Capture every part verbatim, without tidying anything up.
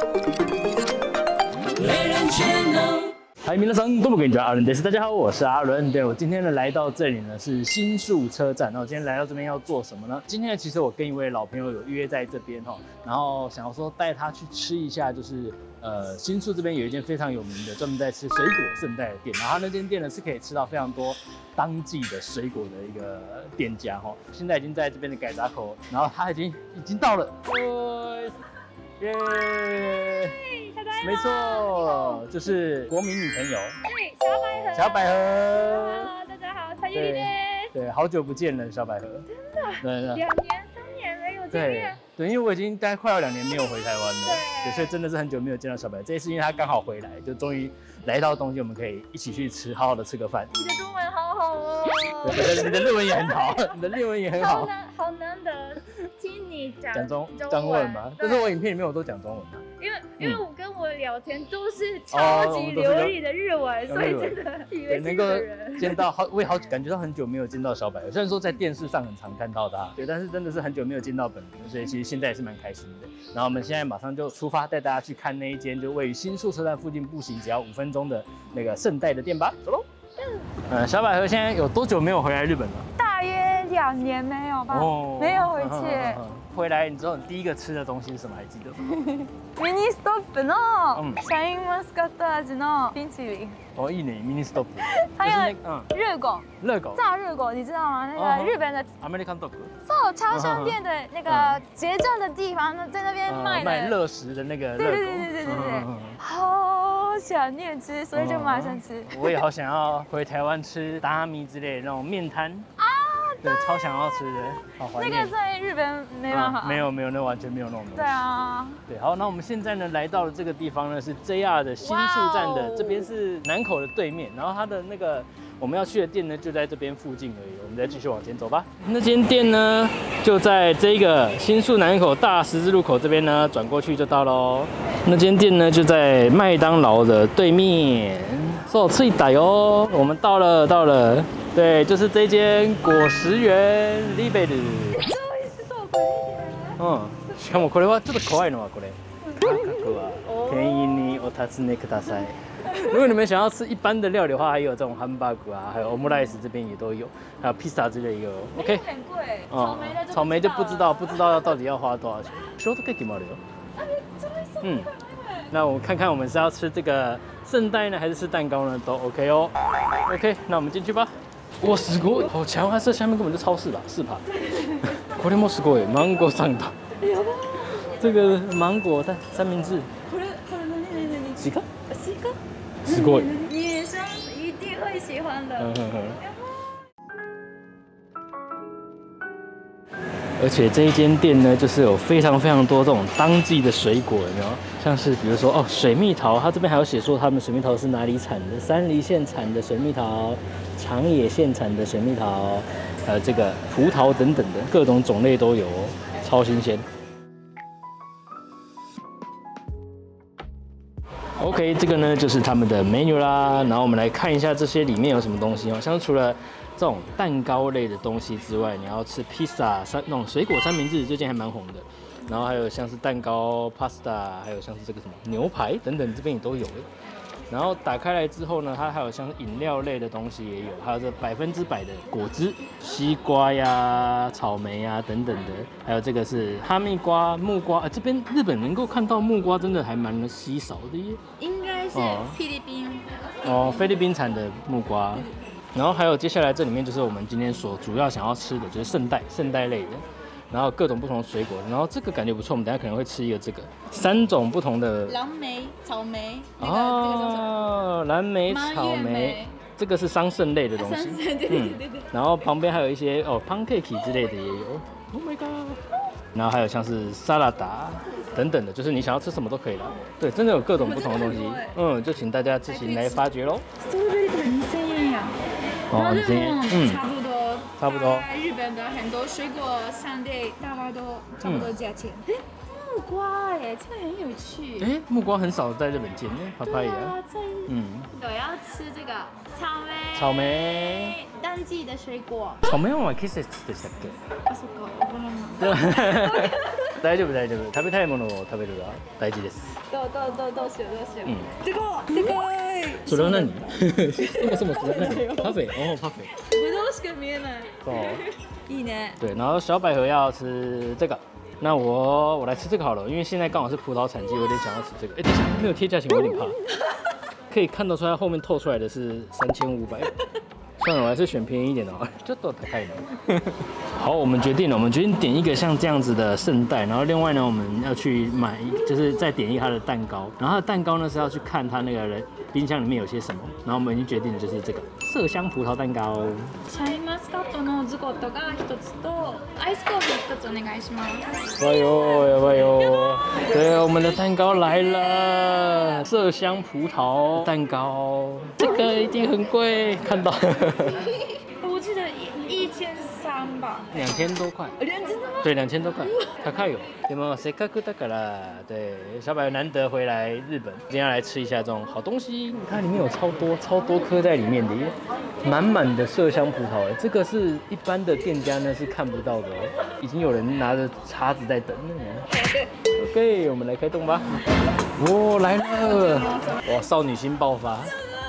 嗨，皆さんどうもこんにちは，阿伦德斯，大家好，我是阿伦。对，我今天呢来到这里呢是新宿车站，那我今天来到这边要做什么呢？今天呢其实我跟一位老朋友有约在这边哈，然后想要说带他去吃一下，就是呃新宿这边有一间非常有名的专门在吃水果圣代的店，然后那间店呢是可以吃到非常多当季的水果的一个店家哈。现在已经在这边的改闸口，然后他已经已经到了，耶！没错，就是国民女朋友， 对，小百合。 小百合。 Hello， 大家好，蔡依林です。 对，好久不见了，小百合。 真的。两年、三年没有见面。 对，因为我已经大概快要两年没有回台湾了， 对， 所以真的是很久没有见到小百合。这一次因为他刚好回来，就终于来到东京，我们可以一起去吃，好好的吃个饭。 你的中文好好哦。 对，你的日文也很好，你的日文也很好。 好难，好难得听你讲讲中中文嘛，但是我影片里面我都讲中文嘛。 因为因为我跟我聊天都是超级流利的日文，所以真的以为是日本人。 能够见到好，我也好感觉到很久没有见到小百合，虽然说在电视上很常看到他，对，但是真的是很久没有见到本人，所以其实现在也是蛮开心的。然后我们现在马上就出发，带大家去看那一间就位于新宿车站附近，步行只要五分钟的那个圣代的店吧，走喽。嗯，小百合现在有多久没有回来日本了？ 大约两年没有吧，哦、没有回去。 回来你知道你第一个吃的东西是什么？还记得吗？ ミニストップのシャインマスカット味の冰淇淋。 哦，いいね，ミニストップ。 还有热狗， 热狗， 炸热狗，你知道吗？那个日本的。 アメリカンドッグ。 そう，超商店的那个结账的地方，在那边卖的。 卖热食的那个热狗。 对对对对对对对。好想念吃，所以就马上吃。 我也好想要回台湾吃达米之类的那种面摊。啊。对，超想要吃的，好怀念。 那个在日本没办法、 嗯，没有没有，那完全没有那种东西。 对啊， 对，好，那我们现在呢来到了这个地方呢，是 J R 的新宿站的，这边是南口的对面，然后它的那个我们要去的店呢就在这边附近而已，我们再继续往前走吧。那间店呢就在这个新宿南口大十字路口这边呢，转过去就到喽。那间店呢就在麦当劳的对面。そう着いたよ，我们到了到了。对，就是这間果实園リベル。うん。しかもこれはちょっと怖いのはこれ。価格は店員にお尋ねください。如果你们想要吃一般的料理的话，还有这种汉堡啊，还有 omelette 这边也都有，还有披萨之类也有。OK。 很贵。 草莓的草莓就不知道，不知道到底要花多少钱。ショートケーキもあるよ。嗯。那我看看我们是要吃这个圣代呢，还是吃蛋糕呢？都 OK 哦。OK， 那我们进去吧。哇，すごい！好强啊！这下面根本就超市吧？是吧？これもすごい。芒果サンド。这个芒果的三明治。これこれ何何何？スイカ？スイカ？すごい。 女生一定会喜欢的。嗯哼哼。 而且这一间店呢，就是有非常非常多这种当季的水果，有没有？像是比如说哦，水蜜桃，它这边还有写说他们水蜜桃是哪里产的，山梨县产的水蜜桃，长野县产的水蜜桃，还有这个葡萄等等的各种种类都有哦，超新鲜。OK， 这个呢就是他们的 menu 啦，然后我们来看一下这些里面有什么东西哦，像除了这种蛋糕类的东西之外，你要吃披萨三那种水果三明治，最近还蛮红的。然后还有像是蛋糕、pasta， 还有像是这个什么牛排等等，这边也都有。然后打开来之后呢，它还有像是饮料类的东西也有，还有这百分之百的果汁，西瓜呀、草莓呀等等的，还有这个是哈密瓜、木瓜。啊，这边日本能够看到木瓜，真的还蛮稀少的耶。 应该是菲律宾。 哦，菲律宾产的木瓜。然后还有接下来这里面就是我们今天所主要想要吃的，就是圣代圣代类的，然后各种不同的水果，然后这个感觉不错，我们等一下可能会吃一个这个三种不同的蓝莓、草莓，那个哦，蓝莓、草莓，这个是桑葚类的东西， 对对对对对。 然后旁边还有一些哦 pancake 之类的也有 ，Oh my god， 然后还有像是沙拉达等等的，就是你想要吃什么都可以了，对，真的有各种不同的东西，嗯，就请大家自行来发掘喽。 哦，这样，嗯，差不多， 差不多。 日本的很多水果商店大概都差不多价钱。哎、嗯，木瓜哎，这个很有趣。 哎，木瓜很少在日本见呢，帕帕亚。嗯。 我要吃这个草莓。 草莓。 当季的水果。 草莓は季節でしたっけ？ あ、そっか、わからない。 大丈夫大丈夫。食べたいものを食べるが大事です。 どうどうどうどうしようどうしよう。 嗯。 でかでかい。 それは何？そもそもそれは何？パフェ哦，パフェ。 ぶどうしか見えない。 哦。 いいね。 对，然后小百合要吃这个。那我我来吃这个好了，因为现在刚好是葡萄产季，我有点想要吃这个。哎，等一下，没有贴价钱，我有点怕。可以看得出来，后面透出来的是三千五百。算了，我还是选便宜一点的哦，就都太开了。好，我们决定了，我们决定点一个像这样子的圣代，然后另外呢，我们要去买，就是再点一个它的蛋糕。然后它的蛋糕呢是要去看它那个冰箱里面有些什么。然后我们已经决定的就是这个麝香葡萄蛋糕。 シャインマスカットのズコットが一つとアイスコーヒー一つお願いします。 哎呦，要不哟？对，我们的蛋糕来了，麝香葡萄蛋糕，这个一定很贵，看到。 我记得一千三吧。 两千多块。 两千多吗？ 对，两千多块。高いよ。でもせっかくだから，对，小百合难得回来日本，今天要来吃一下这种好东西。你看里面有超多超多颗在里面的耶，满满的麝香葡萄哎，这个是一般的店家呢是看不到的哦，已经有人拿着叉子在等了。OK， 我们来开动吧。哇，来了！哇，少女心爆发。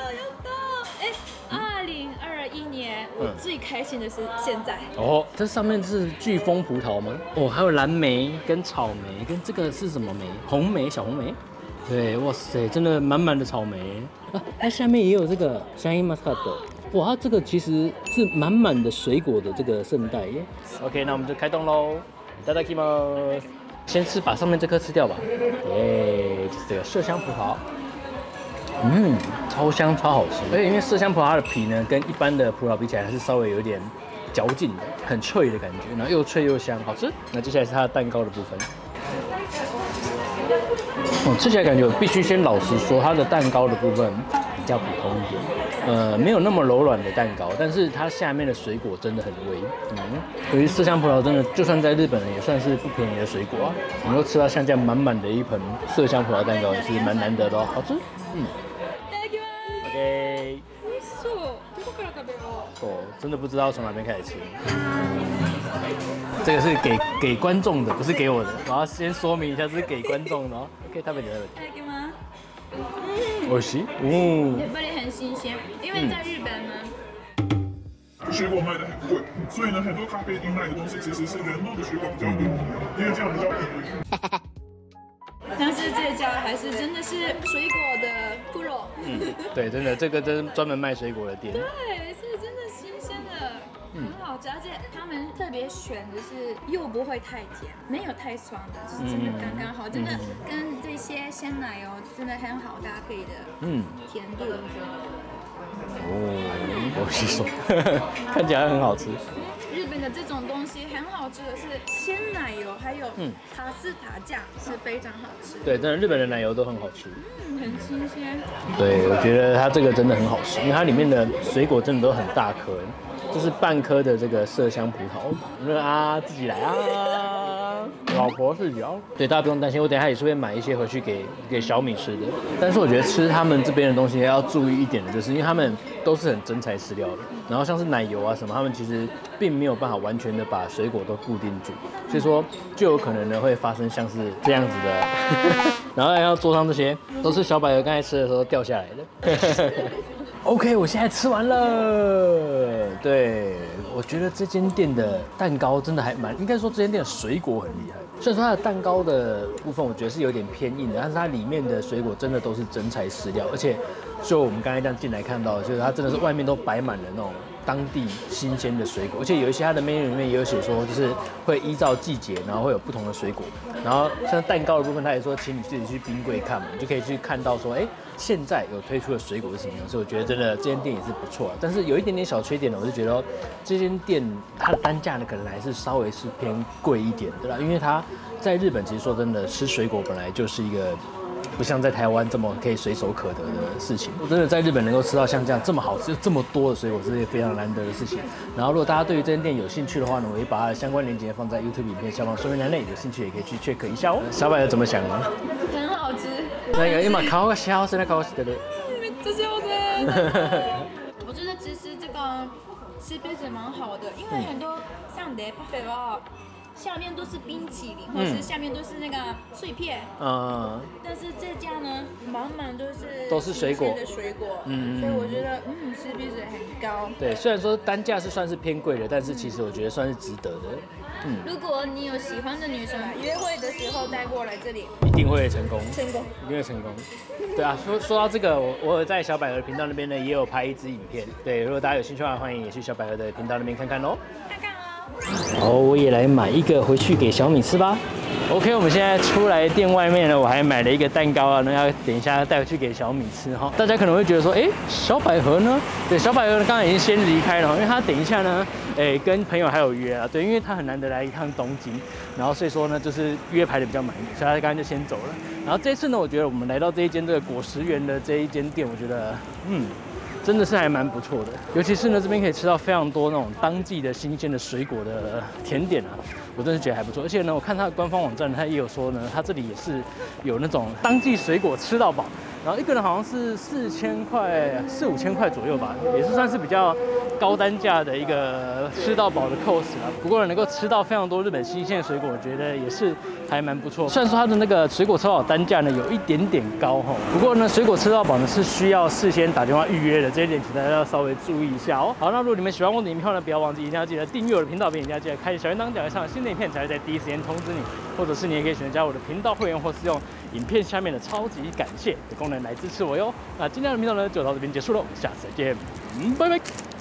我最开心的是现在哦，这上面是巨峰葡萄吗？哦，还有蓝莓跟草莓，跟这个是什么莓？红莓，小红莓。对，哇塞，真的满满的草莓啊！它下面也有这个シャインマスカット。哇，它这个其实是满满的水果的这个圣代耶。OK， 那我们就开动喽。いただきます。先吃，把上面这颗吃掉吧。耶，就是这个麝香葡萄。嗯，超香超好吃，而且因为麝香葡萄它的皮呢，跟一般的葡萄比起来，还是稍微有一点嚼劲的，很脆的感觉，然后又脆又香，好吃。那接下来是它的蛋糕的部分。哦，吃起来感觉我必须先老实说，它的蛋糕的部分比较普通一点，呃，没有那么柔软的蛋糕，但是它下面的水果真的很微。嗯，由于麝香葡萄真的，就算在日本也算是不便宜的水果啊，能够吃到像这样满满的一盆麝香葡萄蛋糕，也是蛮难得的哦，好吃。嗯。OK。 美味しそう。どこから食べよう？ 哦，真的不知道从哪边开始吃。这个是给给观众的，不是给我的。我要先说明一下，这是给观众的哦。OK， 食べて食べて。 いただきます。 美味しい？嗯。 やっぱり很新鲜，因为在日本呢。 水果卖的很贵，所以呢，很多咖啡店卖的东西其实是人弄的水果比较多，因为这样比较便宜。 但是这家还是真的是水果的 pro。 嗯，对，真的，这个真专门卖水果的店。 对，是真的新鲜的，很好吃，而且他们特别选的是又不会太甜，没有太酸的，就是真的刚刚好，真的跟这些鲜奶油真的很好搭配的，嗯，甜度。 哦，我吸收，看起来很好吃。 日本的这种东西很好吃的是鲜奶油，还有卡斯塔酱是非常好吃。 对，真的日本的奶油都很好吃， 嗯，很新鲜。 对，我觉得它这个真的很好吃，因为它里面的水果真的都很大颗，就是半颗的这个麝香葡萄。那啊，自己来啊，老婆视角。对，大家不用担心，我等一下也是会买一些回去给给小米吃的。但是我觉得吃他们这边的东西要注意一点的，就是因为他们都是很真材实料的，然后像是奶油啊什么，他们其实并没有办法完全的把水果都固定住，所以说就有可能呢会发生像是这样子的，然后然后桌上这些都是小百合刚才吃的时候掉下来的。OK， 我现在吃完了。对，我觉得这间店的蛋糕真的还蛮，应该说这间店的水果很厉害。虽然说它的蛋糕的部分我觉得是有点偏硬的，但是它里面的水果真的都是真材实料，而且就我们刚才这样进来看到，就是它真的是外面都摆满了那种当地新鲜的水果，而且有一些它的 menu 里面也有写说，就是会依照季节，然后会有不同的水果。然后像蛋糕的部分，他也说请你自己去冰柜看嘛，你就可以去看到说，哎，现在有推出的水果是什么样。所以我觉得真的这间店也是不错，但是有一点点小缺点呢，我就觉得这间店它的单价呢可能还是稍微是偏贵一点的啦，因为它在日本其实说真的吃水果本来就是一个。不像在台湾这么可以随手可得的事情，我真的在日本能够吃到像这样这么好吃、这么多的水果，是一件非常难得的事情。然后，如果大家对于这间店有兴趣的话呢，我会把它的相关链接放在 YouTube 影片下方说明栏内，有兴趣也可以去 check 一下哦。小百合怎么想呢？ 很好吃。 那个今顔が幸せな顔してる。 めっちゃ幸せ。我觉得其实这个 C P 值蛮好的，因为很多像的 buffet は下面都是冰淇淋，或者是下面都是那个脆片。嗯。但是这家呢，满满都是都是水果的水果，嗯，所以我觉得嗯 C P 值很高。 对，虽然说单价是算是偏贵的，但是其实我觉得算是值得的。 嗯。如果你有喜欢的女生，约会的时候带过来这里， 一定会成功。 成功。 一定会成功。对啊，说说到这个，我我在小百合频道那边呢也有拍一支影片。对，如果大家有兴趣的话，欢迎也去小百合的频道那边看看喽。 看看哦。好，我也来买一个回去给小米吃吧。OK， 我们现在出来店外面呢，我还买了一个蛋糕啊，那要等一下带回去给小米吃哈。大家可能会觉得说，哎，小百合呢？对，小百合呢刚才已经先离开了，因为他等一下呢，哎，跟朋友还有约啊，对，因为他很难得来一趟东京，然后所以说呢，就是约排的比较满，所以他刚刚就先走了。然后这次呢，我觉得我们来到这一间这个果实园的这一间店，我觉得，嗯。真的是还蛮不错的，尤其是呢这边可以吃到非常多那种当季的新鲜的水果的甜点啊，我真的觉得还不错。而且呢，我看它的官方网站，它也有说呢，它这里也是有那种当季水果吃到饱，然后一个人好像是四千块、四五千块左右吧，也是算是比较高单价的一个吃到饱的 course 啦。不过能够吃到非常多日本新鲜水果，我觉得也是还蛮不错。虽然说它的那个水果吃到饱单价呢有一点点高哈，不过呢水果吃到饱呢是需要事先打电话预约的。这一点请大家要稍微注意一下哦。好，那如果你们喜欢我的影片呢，不要忘记一定要记得订阅我的频道，并一定要记得开小铃铛，脚上新的影片才会在第一时间通知你。或者是你也可以选择加入我的频道会员，或是用影片下面的超级感谢的功能来支持我哟。那今天的频道呢就到这边结束了，下次再见，嗯，拜拜。